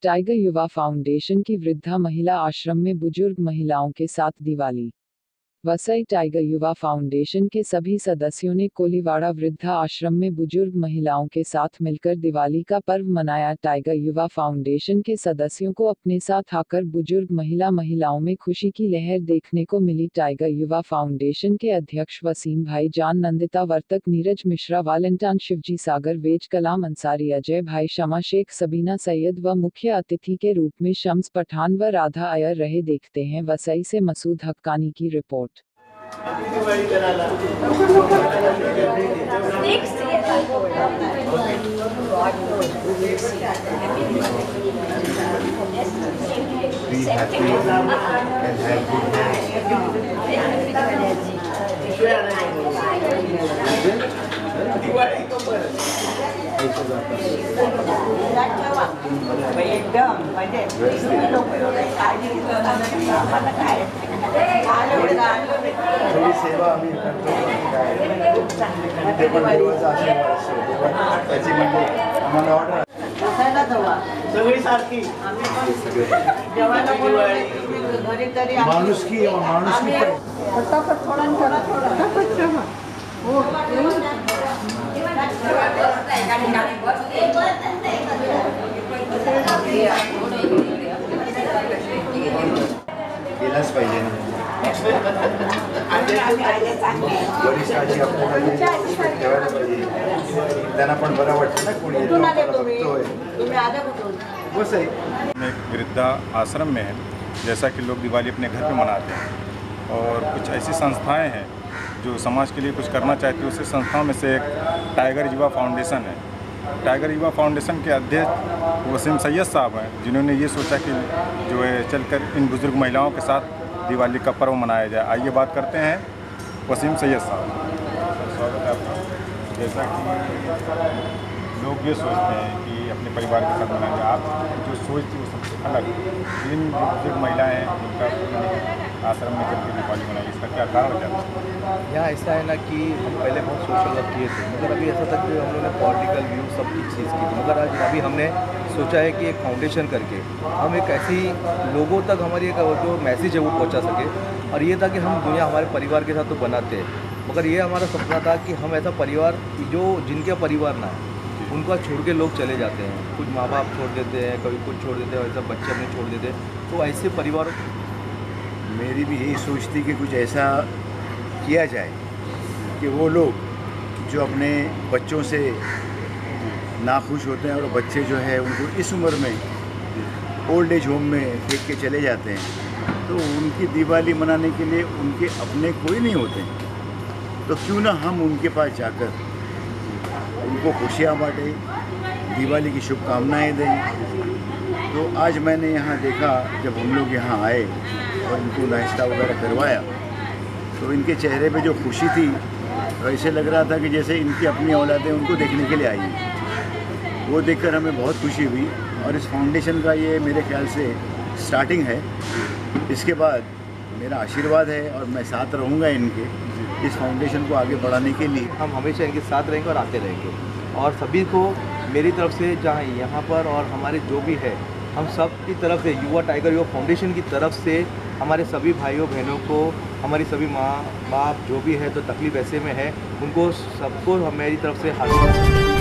Tiger Yuva foundation की वृद्धा महिला आश्रम में बुजुर्ग महिलाओं के साथ दिवाली। वसई टाइगर युवा फाउंडेशन के सभी सदस्यों ने कोलीवाड़ा वृद्धा आश्रम में बुजुर्ग महिलाओं के साथ मिलकर दिवाली का पर्व मनाया। टाइगर युवा फाउंडेशन के सदस्यों को अपने साथ आकर बुजुर्ग महिलाओं में खुशी की लहर देखने को मिली। टाइगर युवा फाउंडेशन के अध्यक्ष वसीम भाई जान, नंदिता वर्तक, नीरज मिश्रा, वालेंटाइन, शिवजी सागर, वेज, कलाम अंसारी, अजय भाई, शमा शेख, सबीना सैयद व मुख्य अतिथि के रूप में शम्स पठान व राधा अयर रहे। देखते हैं वसई से मसूद हक्कानी की रिपोर्ट। थोडी सेवा आम्ही करतो ते पण देवाचा आशीर्वाद असतो त्याची म्हणजे आम्हाला ऑर्डर सगळी सारखी माणुसकी फटाफट थोडा गेलाच पाहिजे ना वरिष्ठाची आपल्याला ठेवायला पाहिजे, त्यांना पण बरं वाटतं ना कोणी बघतोय। बस आहे एक वृद्धा आश्रम में है, जैसा कि लोग दिवाली अपने घर पे मनाते हैं और कुछ ऐसी संस्थाएं हैं जो समाज के लिए कुछ करना चाहती है। उसी संस्थाओं में से एक टाइगर युवा फाउंडेशन है। टाइगर युवा फाउंडेशन के अध्यक्ष वसीम सैयद साहब हैं, जिन्होंने ये सोचा कि जो है चलकर इन बुज़ुर्ग महिलाओं के साथ दिवाली का पर्व मनाया जाए। आइए बात करते हैं वसीम सैयद साहब। स्वागत है आपका। जैसा कि लोग ये सोचते हैं कि अपने परिवार के साथ मनाएंगे, आप जो सोचती है वो सबसे अलग। इन बुजुर्ग महिलाएँ हैं उनका आश्रम में चल के दिवाली मनाई, इसका क्या कारण क्या है? यहाँ ऐसा है ना कि हम पहले बहुत सोशल वर्क किए थे, मगर अभी ऐसा था कि हम लोगों ने पॉलिटिकल व्यू सब चीज़ की थी, मगर आज अभी हमने सोचा है कि एक फाउंडेशन करके हम एक ऐसी लोगों तक हमारी एक जो मैसेज है वो पहुँचा सके। और ये था कि हम दुनिया हमारे परिवार के साथ तो बनाते हैं, मगर ये हमारा सपना था कि हम ऐसा परिवार जो जिनके परिवार ना है उनको छोड़ के लोग चले जाते हैं। कुछ माँ बाप छोड़ देते हैं, कभी कुछ छोड़ देते हैं, ऐसा बच्चे अपने छोड़ देते हैं। तो ऐसे परिवार मेरी भी यही सोच थी कि कुछ ऐसा किया जाए कि वो लोग जो अपने बच्चों से नाखुश होते हैं और बच्चे जो है उनको इस उम्र में ओल्ड एज होम में फेंक के चले जाते हैं, तो उनकी दिवाली मनाने के लिए उनके अपने कोई नहीं होते, तो क्यों ना हम उनके पास जाकर उनको खुशियाँ बाँटें, दिवाली की शुभकामनाएँ दें। तो आज मैंने यहाँ देखा, जब हम लोग यहाँ आए और इनको नाश्ता वगैरह करवाया, तो इनके चेहरे पे जो खुशी थी, तो ऐसे लग रहा था कि जैसे इनकी अपनी औलादें उनको देखने के लिए आई हैं। वो देखकर हमें बहुत खुशी हुई। और इस फाउंडेशन का ये मेरे ख्याल से स्टार्टिंग है। इसके बाद मेरा आशीर्वाद है और मैं साथ रहूँगा इनके इस फाउंडेशन को आगे बढ़ाने के लिए। हम हमेशा इनके साथ रहेंगे और आते रहेंगे। और सभी को मेरी तरफ से, चाहे यहाँ पर और हमारे जो भी है, हम सब की तरफ से, युवा टाइगर युवा फाउंडेशन की तरफ से हमारे सभी भाइयों बहनों को, हमारी सभी माँ बाप जो भी है तो तकलीफ़ ऐसे में है, उनको सबको मेरी तरफ से हाथ